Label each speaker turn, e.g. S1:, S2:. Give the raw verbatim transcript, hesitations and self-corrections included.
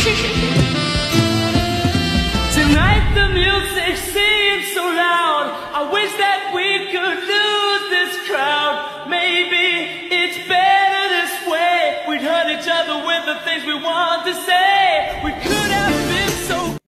S1: Tonight the music seems so loud. I wish that we could lose this crowd. Maybe it's better this way. We'd hurt each other with the things we want to say.